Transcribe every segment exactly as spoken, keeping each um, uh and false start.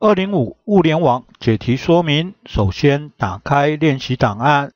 二零五物联网解题说明，首先打开练习档案，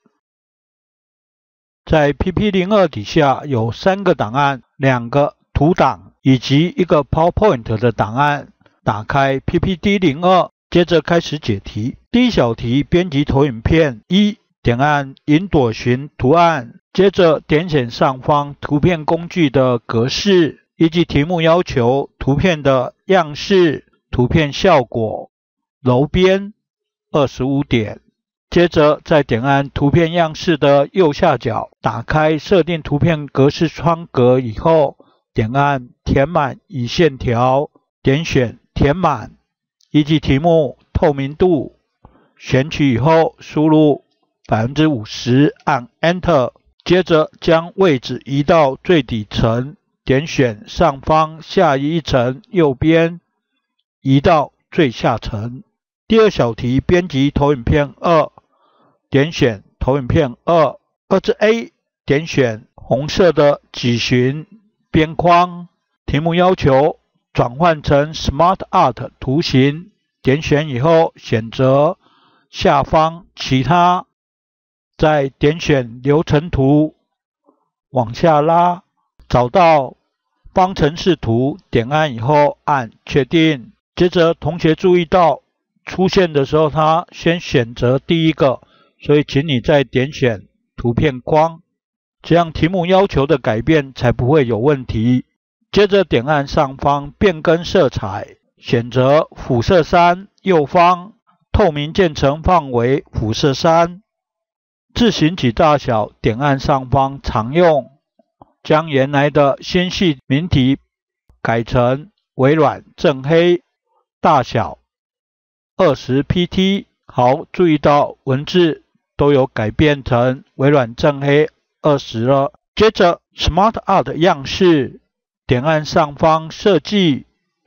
在 P P 零二 底下有三个档案，两个图档以及一个 PowerPoint 的档案。打开 P P T 零二，接着开始解题。第一小题，编辑投影片一，点按引朵寻图案，接着点选上方图片工具的格式，依据题目要求图片的样式、图片效果、柔边二十五点。接着再点按图片样式的右下角，打开设定图片格式窗格以后，点按填满以线条，点选填满，依据题目透明度，选取以后输入 百分之五十， 按 Enter， 接着将位置移到最底层，点选上方下一层右边，移到最下层。第二小题，编辑投影片二，点选投影片二，二之 A， 点选红色的矩形边框，题目要求转换成 Smart Art 图形，点选以后选择下方其他，再点选流程图，往下拉，找到方程式图，点按以后按确定。接着同学注意到出现的时候，他先选择第一个，所以请你再点选图片框，这样题目要求的改变才不会有问题。接着点按上方变更色彩，选择辐射三，右方透明渐层范围辐射三，字形体大小点按上方常用，将原来的纤细明体改成微软正黑，大小二十 P T。 好，注意到文字都有改变成微软正黑二十了。接着 Smart Art 样式，点按上方设计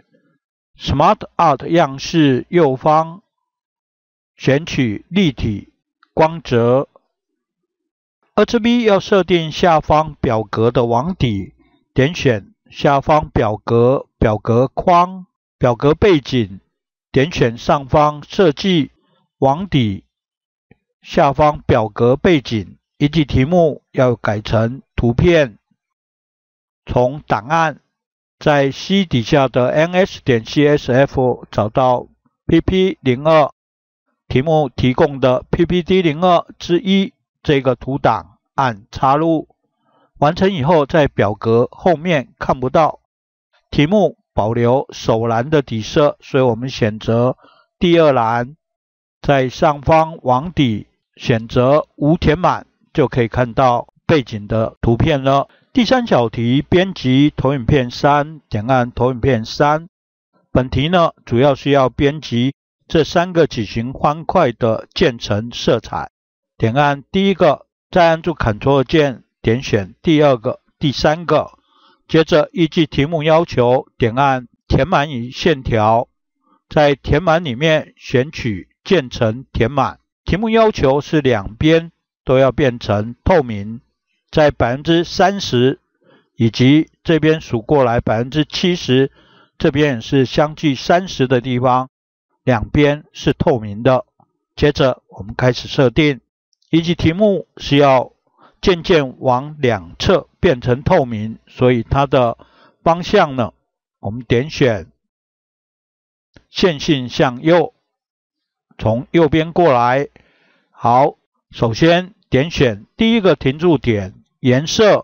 Smart Art 样式右方，选取立体光泽。二之 B 要设定下方表格的网底，点选下方表格表格框，表格背景，点选上方设计网底，下方表格背景，依据题目要改成图片。从档案在 C 底下的 N S 点 C S F 找到 P P 零二， 题目提供的 P P T 零二之一这个图档，按插入。完成以后，在表格后面看不到，题目保留首栏的底色，所以我们选择第二栏，在上方网底选择无填满，就可以看到背景的图片了。第三小题，编辑投影片三，点按投影片三。本题呢，主要是要编辑这三个矩形方块的渐层色彩。点按第一个，再按住 Ctrl 键，点选第二个、第三个。接着依据题目要求，点按填满以线条，在填满里面选取渐层填满。题目要求是两边都要变成透明。在 百分之三十 以及这边数过来 百分之七十， 这边也是相距三十的地方，两边是透明的。接着我们开始设定，依据题目是要渐渐往两侧变成透明，所以它的方向呢，我们点选线性向右，从右边过来。好，首先点选第一个停驻点，颜色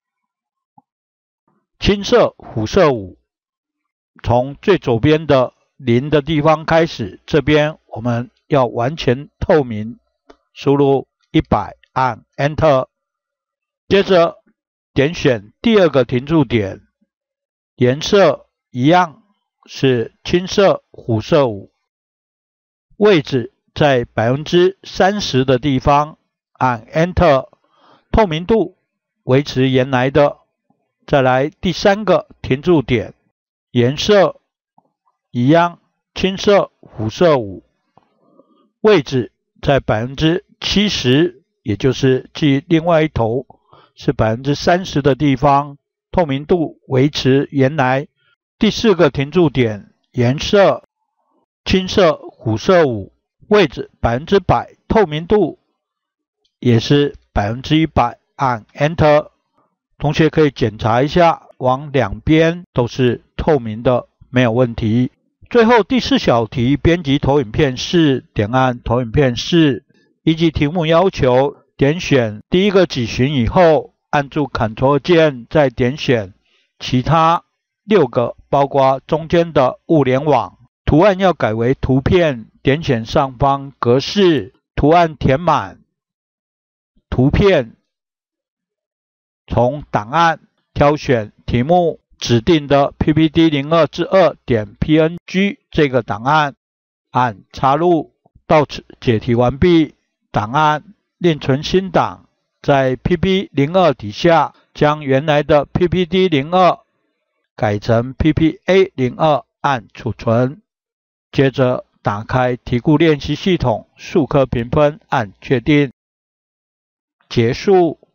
青色辐射五，从最左边的零的地方开始，这边我们要完全透明，输入一百，按 Enter。 接着点选第二个停驻点，颜色一样是青色辐射五，位置在 百分之三十 的地方，按 Enter。 透明度维持原来的。再来第三个停驻点，颜色一样，青色辐射五，位置在 百分之七十， 也就是即另外一头是 百分之三十 的地方，透明度维持原来。第四个停驻点，颜色青色虎色五，位置百分之百，透明度也是百分之百，按 Enter。同学可以检查一下，往两边都是透明的，没有问题。最后第四小题，编辑投影片四，点按投影片四，依据题目要求，点选第一个几巡以后，按住 Ctrl 键，再点选其他六个，包括中间的物联网。图案要改为图片，点选上方格式，图案填满，图片，从档案挑选题目指定的 P P T 零二至二点 P N G 这个档案，按插入。到此解题完毕。档案另存新档，在 P P T 零二 底下将原来的 P P T 零二 改成 P P A 零二，按储存。接着打开题库练习系统，数科评分，按确定。结束。